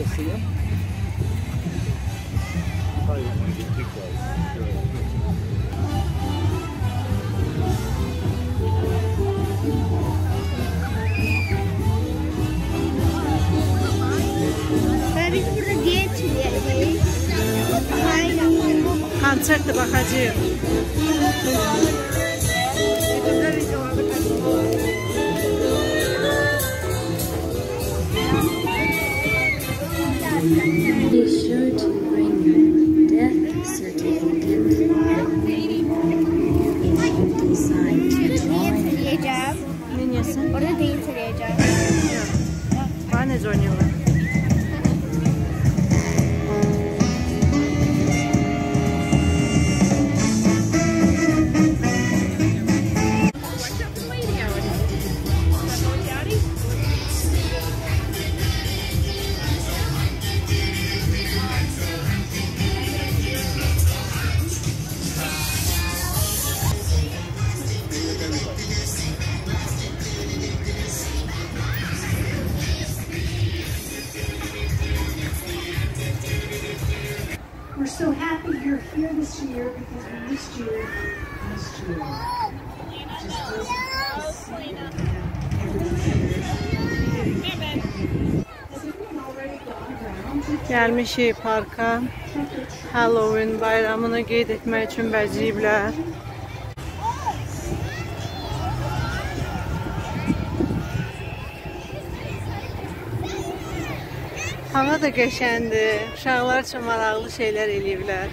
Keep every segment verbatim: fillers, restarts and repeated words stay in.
to see him? Probably don't want to get too close. Biz burada geçmeyiz. Konsertə baxacağıq. Be sure to bring your death certificate if you decide to join us. Ne yesin? Orada değil söyleyeceğim. Bana ne oynuyorlar? We're so happy you're here this year because we missed you last year. Just Gəlmişik parka. Halloween bayramını qeyd etmək üçün bəzəyiblər. Hava da qəşəndir. Uşaqlar üçün maraqlı şeylər eləyiblər.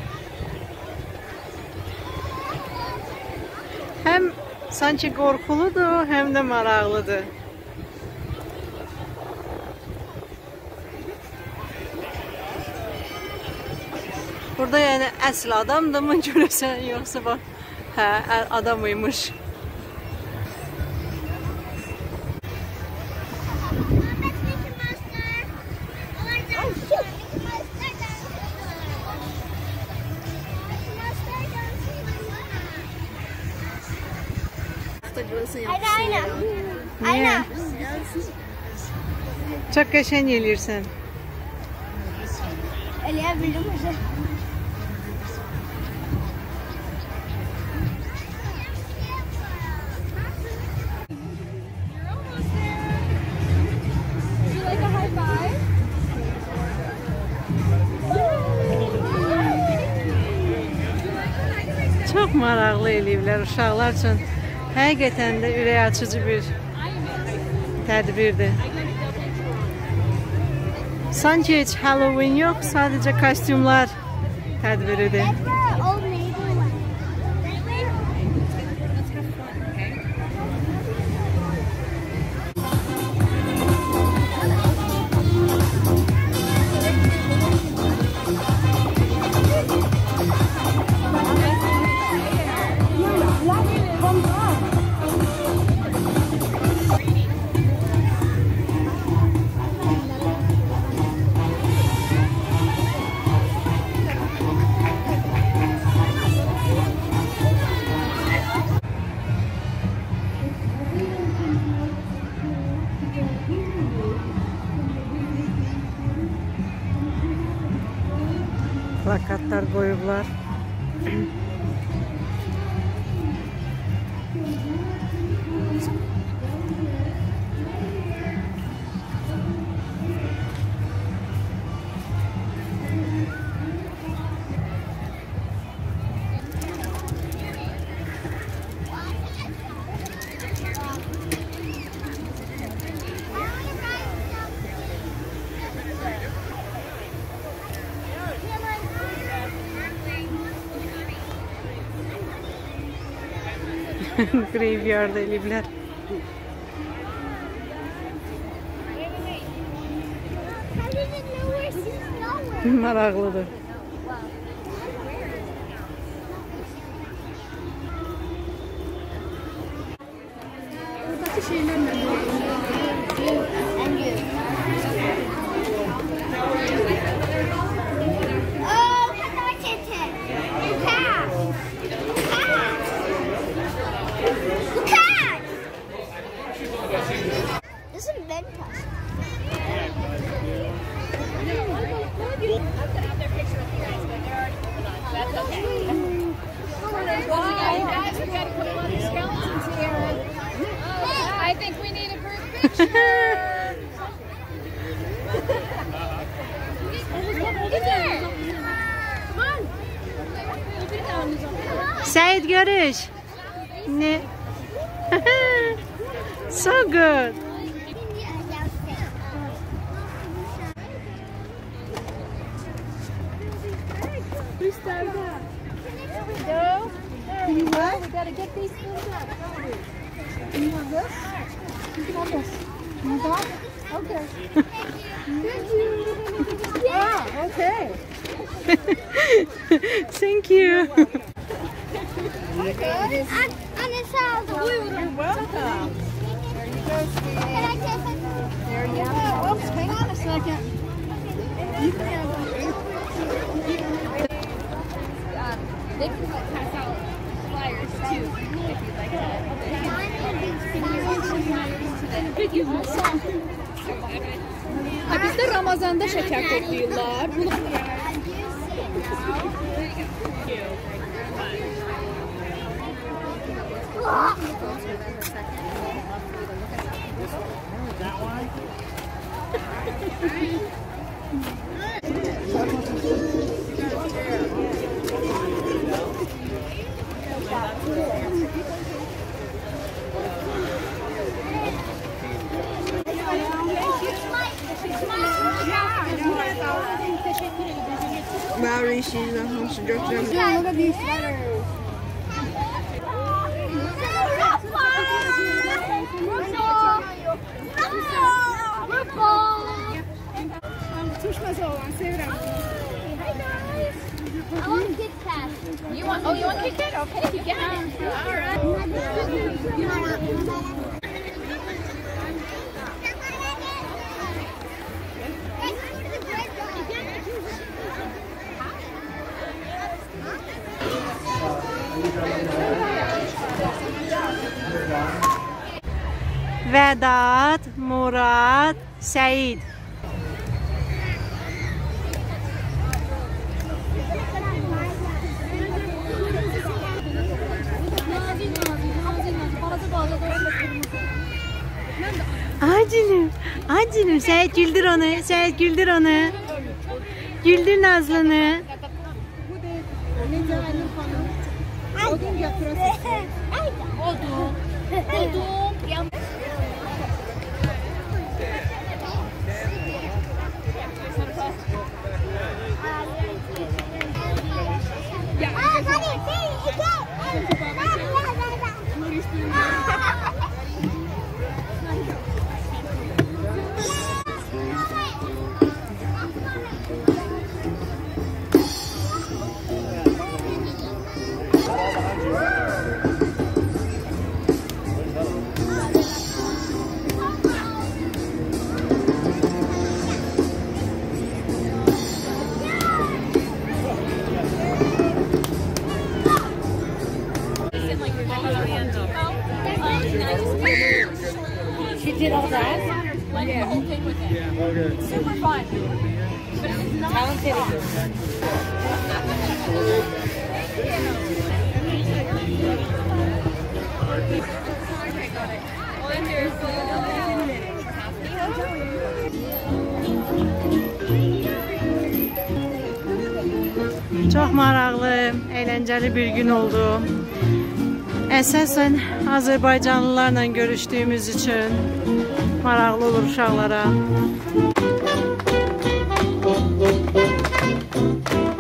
Həm sanki qorxuludur, həm də maraqlıdır. Burada yəni əsl adamdırmı görəsən, yoxsa bax, hə, adam imiş. Aynen aynen. Niyə? Çox qəşəng eləyirsən. Eleyebildim mi? Çox maraqlı eləyiblər uşaqlar üçün. Həqiqətən də ürək açıcı bir tədbirdir. Sanki heç Halloween yox, sadəcə kostyumlar tədbiridir. Plakatlar qoyublar. Graveyard eləyiblər. Maraqlıdır. Buradaki şeyler ne? I think we need a group picture. Get there. Come on. Sait görüş. Ne? So good. There we go. There we go. We gotta get these things up, don't we? You want this? You can have this. You want that? Okay. Thank you. Yeah, okay. Thank you. You're welcome. There you go, sweetie. There you go. Oops, hang on a second. You can have them. They can pass out flyers too, if you'd like that. Ha, bizde Ramazan'da şeker topluyorlar. Bunu Maori, she's a host of drugs. Yeah, look at these sweaters. I want Kit Kat. You want? Oh, you want Kit Kat? Okay, you get it. All right. Vedat, Murat, Sait. Acilum, acilum. Sait güldür onu, Sait güldür onu. Güldür Nazlı'nı. She did all that? Like the whole thing with it. Okay. Super fun. But it's not talented. Çox maraqlı, əyləncəli bir gün oldu. Əsasən Azərbaycanlılarla görüşdüyümüz üçün maraqlı olur uşaqlara.